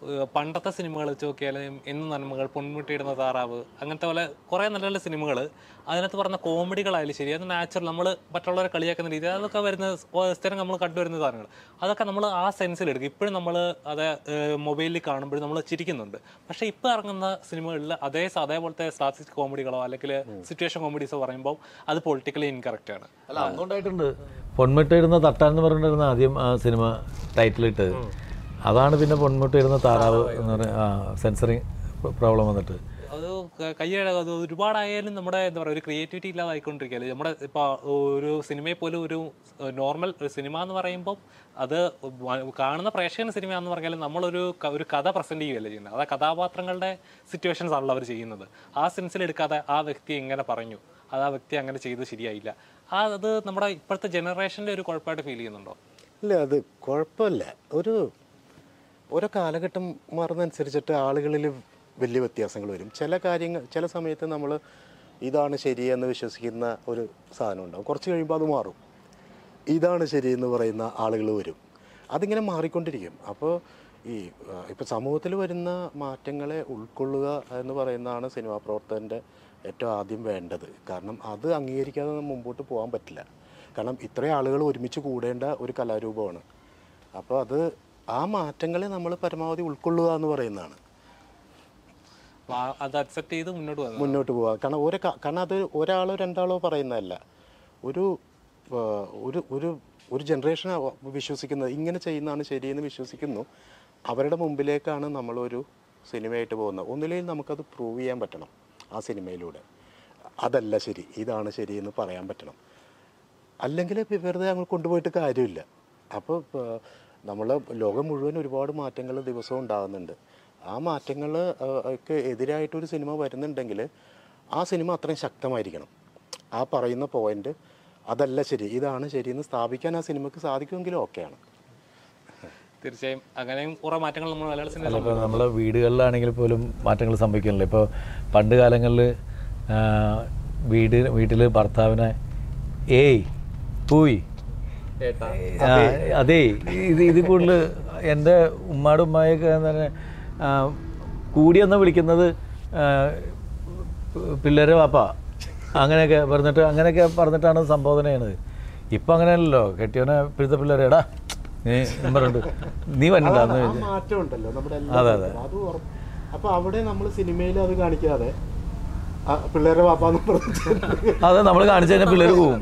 പണ്ടത്തെ സിനിമകൾ വെച്ച് നോക്കിയാലും എന്നും നന്മകൾ, പൊന്മുട്ടിയിടുന്ന താറാവ്, അങ്ങനത്തെ പോലെ കുറേ നല്ല നല്ല സിനിമകൾ, അതിനകത്ത് പറഞ്ഞ കോമഡികളായാലും ശരി, അത് നാച്ചുറൽ, നമ്മൾ മറ്റുള്ളവരെ കളിയാക്കുന്ന രീതി, അതൊക്കെ വരുന്ന സ്ഥിരം നമ്മൾ കണ്ടുവരുന്ന സാധനങ്ങൾ, അതൊക്കെ നമ്മൾ ആ സെൻസിലെടുക്കും. ഇപ്പോഴും നമ്മൾ അത് മൊബൈലിൽ കാണുമ്പോഴും നമ്മൾ ചിരിക്കുന്നുണ്ട്. പക്ഷേ ഇപ്പോൾ ഇറങ്ങുന്ന സിനിമകളിൽ അതേപോലത്തെ സ്ലാപ്സ്റ്റിക് കോമഡികളോ അല്ലെങ്കിൽ സിറ്റുവേഷൻ കോമഡീസോ പറയുമ്പോൾ അത് പൊളിറ്റിക്കലി ഇൻകറക്റ്റ് ആണ്. അല്ല, അതുകൊണ്ടായിട്ടുണ്ട് പൊന്മുട്ടയിടുന്ന തട്ടാൻ എന്ന് പറഞ്ഞിരുന്ന ആദ്യം ആ സിനിമ ടൈറ്റിലിട്ട്, അതാണ് പിന്നെ പൊന്മുട്ടയിടുന്ന താറാവ് എന്ന് പറയുക സെൻസറിങ് പ്രോബ്ലം വന്നിട്ട് അത് അത് ഒരുപാടായാലും നമ്മുടെ എന്താ പറയുക ഒരു ക്രിയേറ്റിവിറ്റി ഇല്ലാതായിക്കൊണ്ടിരിക്കുകയല്ലേ. നമ്മുടെ ഇപ്പോൾ ഒരു സിനിമയെ പോലും ഒരു നോർമൽ സിനിമ എന്ന് പറയുമ്പോൾ അത് കാണുന്ന പ്രേക്ഷകന് സിനിമയാണെന്ന് പറഞ്ഞാലും നമ്മളൊരു കഥ പ്രസൻറ്റ് ചെയ്യുകയല്ലേ ചെയ്യുന്നത്. അത് കഥാപാത്രങ്ങളുടെ സിറ്റുവേഷൻസ് ആണല്ലോ അവർ ചെയ്യുന്നത്. ആ സെൻസിലെടുക്കാതെ ആ വ്യക്തി എങ്ങനെ പറഞ്ഞു, അത് ആ വ്യക്തി അങ്ങനെ ചെയ്ത് ശരിയായില്ല, അത് നമ്മുടെ ഇപ്പോഴത്തെ ജനറേഷൻ്റെ ഒരു കുഴപ്പമായിട്ട് ഫീൽ ചെയ്യുന്നുണ്ടോ? ഇല്ല, അത് കുഴപ്പമില്ല. ഓരോ കാലഘട്ടം മാറുന്നതനുസരിച്ചിട്ട് ആളുകളിൽ വലിയ വ്യത്യാസങ്ങൾ വരും. ചില സമയത്ത് നമ്മൾ ഇതാണ് ശരിയെന്ന് വിശ്വസിക്കുന്ന ഒരു സാധനം ഉണ്ടാവും. കുറച്ച് കഴിയുമ്പോൾ അത് മാറും. ഇതാണ് ശരിയെന്ന് പറയുന്ന ആളുകൾ വരും. അതിങ്ങനെ മാറിക്കൊണ്ടിരിക്കും. അപ്പോൾ ഇപ്പോൾ സമൂഹത്തിൽ വരുന്ന മാറ്റങ്ങളെ ഉൾക്കൊള്ളുക എന്ന് പറയുന്നതാണ് സിനിമാ പ്രവർത്തകൻ്റെ ഏറ്റവും ആദ്യം വേണ്ടത്. കാരണം അത് അംഗീകരിക്കാതെ മുമ്പോട്ട് പോകാൻ പറ്റില്ല. കാരണം ഇത്രയും ആളുകൾ ഒരുമിച്ച് കൂടേണ്ട ഒരു കലാരൂപമാണ്. അപ്പോൾ ആ മാറ്റങ്ങളെ നമ്മൾ പരമാവധി ഉൾക്കൊള്ളുക എന്ന് പറയുന്നതാണ്. അത് അക്സെപ്റ്റ് ചെയ്ത് മുന്നോട്ട് പോവുക. കാരണം അത് ഒരാളോ രണ്ടാളോ പറയുന്നതല്ല. ഒരു ജനറേഷൻ വിശ്വസിക്കുന്നത് ഇങ്ങനെ ചെയ്യുന്നതാണ് ശരിയെന്ന് വിശ്വസിക്കുന്നു. അവരുടെ മുമ്പിലേക്കാണ് നമ്മളൊരു സിനിമയായിട്ട് പോകുന്നത്. ഒന്നില്ലെങ്കിൽ നമുക്കത് പ്രൂവ് ചെയ്യാൻ പറ്റണം. ആ സിനിമയിലൂടെ അതല്ല ശരി, ഇതാണ് ശരിയെന്ന് പറയാൻ പറ്റണം. അല്ലെങ്കിൽ വെറുതെ അങ്ങ് കൊണ്ടുപോയിട്ട് കാര്യമില്ല. അപ്പോൾ നമ്മൾ ലോകം മുഴുവൻ ഒരുപാട് മാറ്റങ്ങൾ ദിവസവും ഉണ്ടാകുന്നുണ്ട്. ആ മാറ്റങ്ങൾ ഒക്കെ എതിരായിട്ടൊരു സിനിമ വരുന്നുണ്ടെങ്കിൽ ആ സിനിമ അത്രയും ശക്തമായിരിക്കണം. ആ പറയുന്ന പോയിന്റ് അതല്ല ശരി, ഇതാണ് ശരിയെന്ന് സ്ഥാപിക്കാൻ ആ സിനിമയ്ക്ക് സാധിക്കുമെങ്കിലും ഓക്കെയാണ്. തീർച്ചയായും അങ്ങനെയും കുറേ മാറ്റങ്ങൾ നമ്മൾ മലയാള സിനിമ. ഇപ്പോൾ നമ്മളെ വീടുകളിലാണെങ്കിൽ പോലും മാറ്റങ്ങൾ സംഭവിക്കുന്നില്ല. ഇപ്പോൾ പണ്ട് കാലങ്ങളിൽ വീട്ടിൽ ഭർത്താവിനെ ഏയ് പൂയ് അതേ ഇത് കൂടുതൽ എൻ്റെ ഉമ്മാടെ ഉമ്മായൊക്കെ തന്നെ കൂടിയെന്ന് വിളിക്കുന്നത് പിള്ളേരെ വാപ്പ അങ്ങനെയൊക്കെ പറഞ്ഞിട്ടാണ് സംബോധന ചെയ്യണത്. ഇപ്പം അങ്ങനെയല്ലല്ലോ. കെട്ടിയവനെ പിഴുത്ത പിള്ളേരെ എടാ നീ വന്നിട്ടാന്ന്. അതെ അതെ. അപ്പോൾ അവിടെ നമ്മൾ സിനിമയിൽ അത് കാണിക്കാതെ പിള്ളേരെ വാപ്പാന്ന് അത് നമ്മൾ കാണിച്ചു കഴിഞ്ഞാൽ പിള്ളേർ പോവും.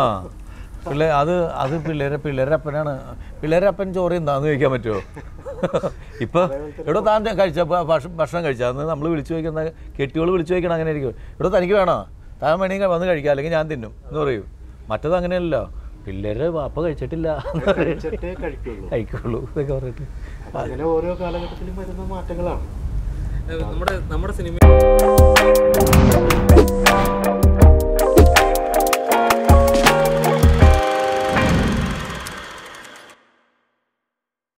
അത് പിള്ളേരുടെ അപ്പനാണ്. പിള്ളേരുടെ അപ്പൻ ചോറ് എന്താന്ന് ചോദിക്കാൻ പറ്റുമോ? ഇപ്പം ഇവിടെ താൻ കഴിച്ച ഭക്ഷണം കഴിച്ചാൽ അന്ന് നമ്മൾ വിളിച്ചു ചോദിക്കുന്ന കെട്ടിയോൾ വിളിച്ചു ചോദിക്കണം. അങ്ങനെ ആയിരിക്കും. ഇവിടെ തനിക്ക് വേണോ, താൻ വേണമെങ്കിൽ വന്ന് കഴിക്കുക, അല്ലെങ്കിൽ ഞാൻ തിന്നും എന്ന് പറയും. മറ്റത് അങ്ങനെയല്ലോ, പിള്ളേര് വാപ്പ കഴിച്ചിട്ടില്ല കഴിക്കുള്ളൂ എന്നൊക്കെ പറഞ്ഞിട്ട്. അങ്ങനെ ഓരോ കാലഘട്ടത്തിലും വരുന്ന മാറ്റങ്ങളാണ് നമ്മുടെ സിനിമ.